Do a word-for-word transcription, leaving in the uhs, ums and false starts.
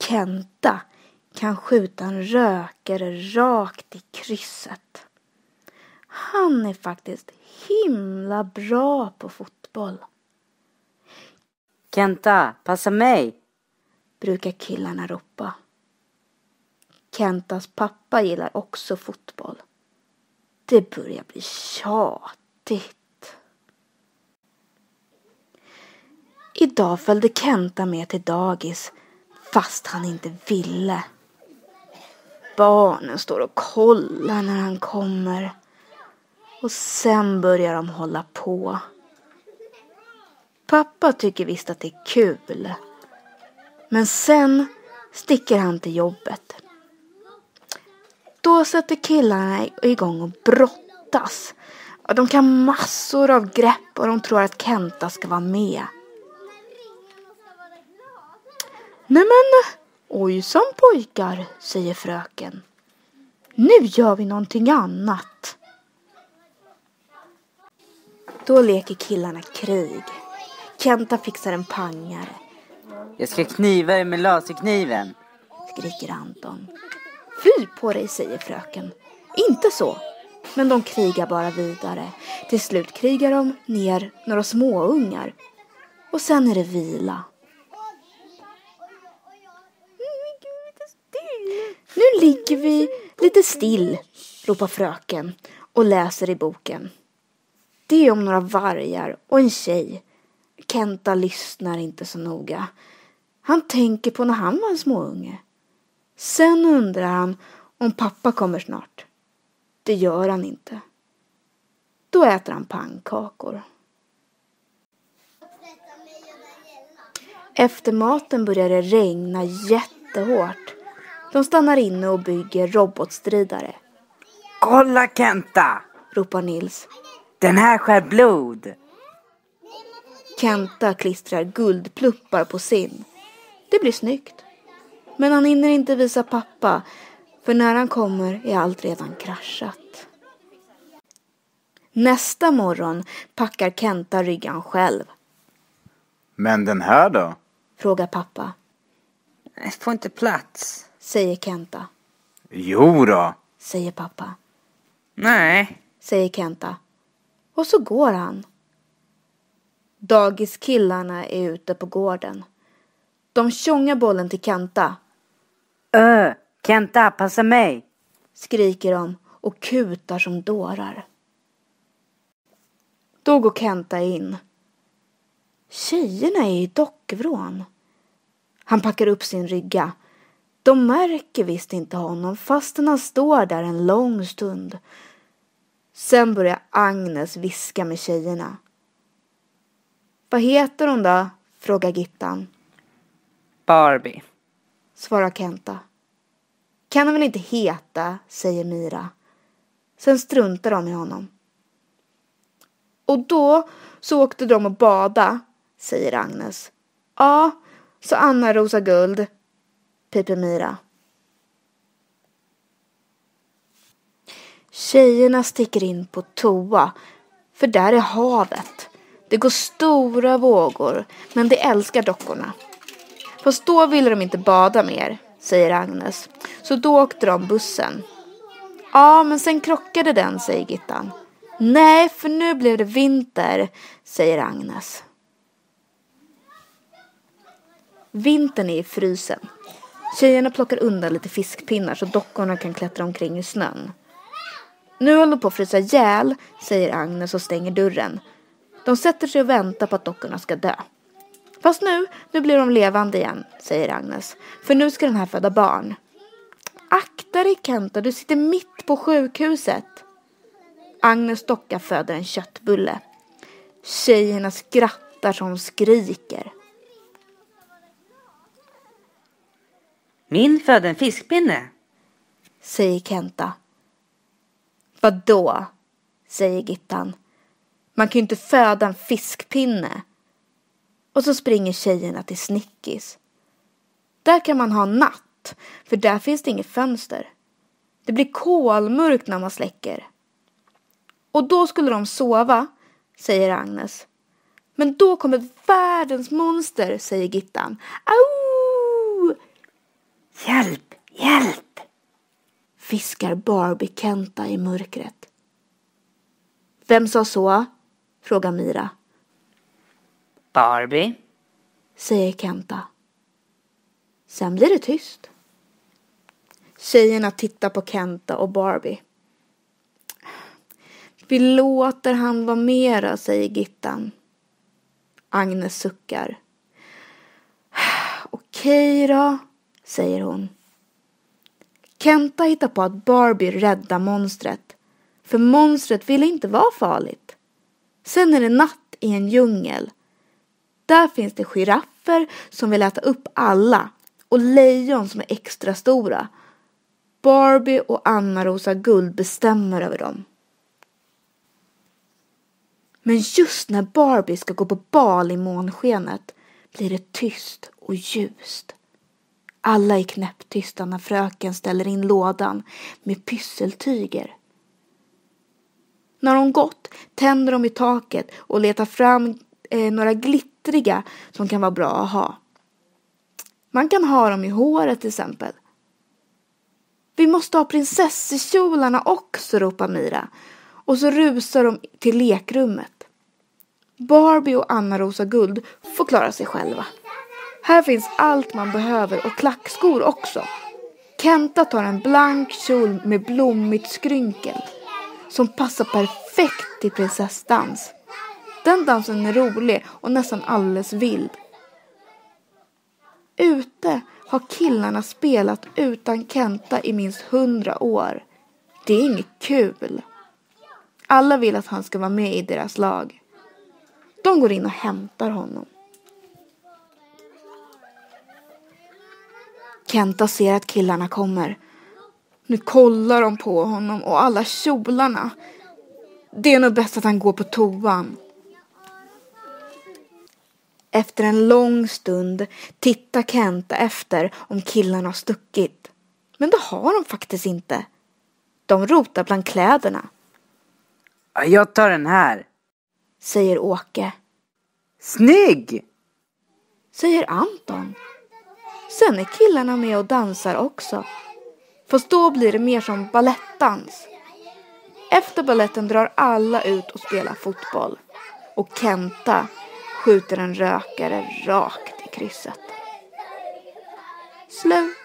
Kenta kan skjuta en rökare rakt i krysset. Han är faktiskt himla bra på fotboll. Kenta, passa mig, brukar killarna ropa. Kentas pappa gillar också fotboll. Det börjar bli tjatigt. Idag följde Kenta med till dagis fast han inte ville. Barnen står och kollar när han kommer. Och sen börjar de hålla på. Pappa tycker visst att det är kul. Men sen sticker han till jobbet. Då sätter killarna igång och brottas. Och de kan massor av grepp och de tror att Kenta ska vara med. Nej men, ojsan pojkar, säger fröken. Nu gör vi någonting annat. Då leker killarna krig. Kenta fixar en pangare. Jag ska kniva dig med laserkniven, skriker Anton. Fy på dig, säger fröken. Inte så. Men de krigar bara vidare. Till slut krigar de ner några småungar. Och sen är det vila. Nu ligger vi lite still, ropar fröken och läser i boken. Det är om några vargar och en tjej. Kenta lyssnar inte så noga. Han tänker på när han var en småunge. Sen undrar han om pappa kommer snart. Det gör han inte. Då äter han pannkakor. Efter maten börjar det regna jättehårt. De stannar inne och bygger robotstridare. Kolla Kenta, ropar Nils. Den här skär blod. Kenta klistrar guldpluppar på sin. Det blir snyggt. Men han hinner inte visa pappa. För när han kommer är allt redan kraschat. Nästa morgon packar Kenta ryggan själv. Men den här då? Frågar pappa. Jag får inte plats, säger Kenta. Jo då, säger pappa. Nej, säger Kenta. Och så går han. Dagiskillarna är ute på gården. De tjongar bollen till Kenta. Ö, Kenta, passa mig, skriker de och kutar som dårar. Då går Kenta in. Tjejerna är i dockvrån. Han packar upp sin rygga. De märker visst inte honom fastän han står där en lång stund. Sen börjar Agnes viska med tjejerna. Vad heter hon då? Frågar Gittan. Barbie, svarar Kenta. Kan hon väl inte heta, säger Mira. Sen struntar de i honom. Och då så åkte de och bada, säger Agnes. Ja, så Anna Rosa Guld, piper Mira. Tjejerna sticker in på toa, för där är havet. Det går stora vågor, men de älskar dockorna. Fast då ville de inte bada mer, säger Agnes. Så då åkte de bussen. Ja, men sen krockade den, säger Gittan. Nej, för nu blev det vinter, säger Agnes. Vintern är i frysen. Tjejerna plockar undan lite fiskpinnar så dockorna kan klättra omkring i snön. Nu håller de på att frysa ihjäl, säger Agnes och stänger dörren. De sätter sig och väntar på att dockorna ska dö. Fast nu, nu blir de levande igen, säger Agnes. För nu ska den här föda barn. Akta dig Kenta, du sitter mitt på sjukhuset. Agnes docka föder en köttbulle. Tjejerna skrattar som skriker. Min födde en fiskpinne, säger Kenta. Vadå? Säger Gittan. Man kan ju inte föda en fiskpinne. Och så springer tjejerna till Snickis. Där kan man ha natt, för där finns det inget fönster. Det blir kolmörkt när man släcker. Och då skulle de sova, säger Agnes. Men då kommer världens monster, säger Gittan. Au! Hjälp, hjälp! Viskar Barbie Kenta i mörkret. Vem sa så? Frågar Mira. Barbie? Säger Kenta. Sen blir det tyst. Tjejerna tittar på Kenta och Barbie. Vi låter han vara mera, säger Gittan. Agnes suckar. Okej då, säger hon. Kenta hittar på att Barbie räddar monstret. För monstret vill inte vara farligt. Sen är det natt i en djungel. Där finns det giraffer som vill äta upp alla. Och lejon som är extra stora. Barbie och Anna Rosa Guld bestämmer över dem. Men just när Barbie ska gå på bal i månskenet blir det tyst och ljust. Alla är knäpptysta när fröken ställer in lådan med pysseltyger. När hon gått tänder de i taket och letar fram eh, några glittriga som kan vara bra att ha. Man kan ha dem i håret till exempel. Vi måste ha prinsesskjolarna också, ropar Mira. Och så rusar de till lekrummet. Barbie och Anna Rosa Guld får klara sig själva. Här finns allt man behöver och klackskor också. Kenta tar en blank kjol med blommigt skrynkel som passar perfekt till prinsessdans. Den dansen är rolig och nästan alldeles vild. Ute har killarna spelat utan Kenta i minst hundra år. Det är inget kul. Alla vill att han ska vara med i deras lag. De går in och hämtar honom. Kenta ser att killarna kommer. Nu kollar de på honom och alla kjolarna. Det är nog bäst att han går på toan. Efter en lång stund tittar Kenta efter om killarna har stuckit. Men det har de faktiskt inte. De rotar bland kläderna. Jag tar den här, säger Åke. Snygg! Säger Anton. Sen är killarna med och dansar också. Fast då blir det mer som ballettdans. Efter balletten drar alla ut och spelar fotboll. Och Kenta skjuter en rökare rakt i krysset. Slut.